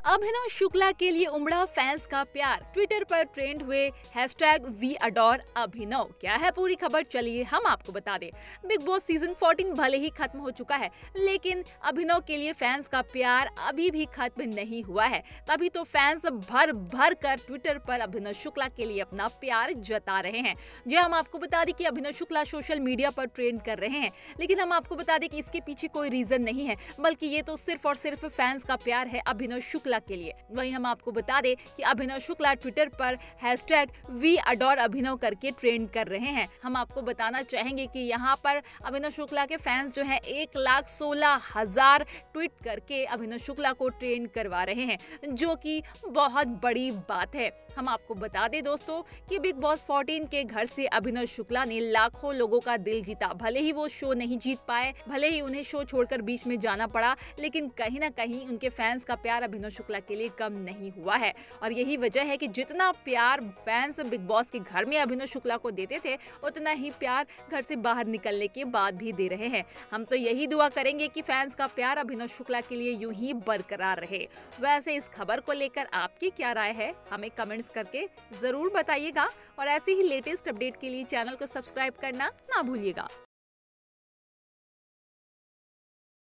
अभिनव शुक्ला के लिए उमड़ा फैंस का प्यार, ट्विटर पर ट्रेंड हुए #वी अडोर अभिनव। क्या है पूरी खबर, चलिए हम आपको बता दें। बिग बॉस सीजन 14 भले ही खत्म हो चुका है, लेकिन अभिनव के लिए फैंस का प्यार अभी भी खत्म नहीं हुआ है। तभी तो फैंस भर भर कर ट्विटर पर अभिनव शुक्ला के लिए अपना प्यार जता रहे हैं। जी हम आपको बता दें कि अभिनव शुक्ला सोशल मीडिया पर ट्रेंड कर रहे हैं, लेकिन हम आपको बता दें कि इसके पीछे कोई रीजन नहीं है, बल्कि ये तो सिर्फ और सिर्फ फैंस का प्यार है अभिनव शुक्ला के लिए। वहीं हम आपको बता दें कि अभिनव शुक्ला ट्विटर पर #वी अडोर अभिनव करके ट्रेंड कर रहे हैं। हम आपको बताना चाहेंगे कि यहाँ पर अभिनव शुक्ला के फैंस जो हैं 1,16,000 ट्वीट करके अभिनव शुक्ला को ट्रेंड करवा रहे हैं, जो कि बहुत बड़ी बात है। हम आपको बता दें दोस्तों कि बिग बॉस 14 के घर से अभिनव शुक्ला ने लाखों लोगों का दिल जीता। भले ही वो शो नहीं जीत पाए, भले ही उन्हें शो छोड़कर बीच में जाना पड़ा, लेकिन कहीं ना कहीं उनके फैंस का प्यार अभिनव शुक्ला के लिए कम नहीं हुआ है। और यही वजह है कि जितना प्यार फैंस बिग बॉस के घर में अभिनव शुक्ला को देते थे, उतना ही प्यार घर से बाहर निकलने के बाद भी दे रहे हैं। हम तो यही दुआ करेंगे कि फैंस का प्यार अभिनव शुक्ला के लिए यूं ही बरकरार रहे। वैसे इस खबर को लेकर आपकी क्या राय है, हमें कमेंट्स करके जरूर बताइएगा और ऐसे ही लेटेस्ट अपडेट के लिए चैनल को सब्सक्राइब करना ना भूलिएगा।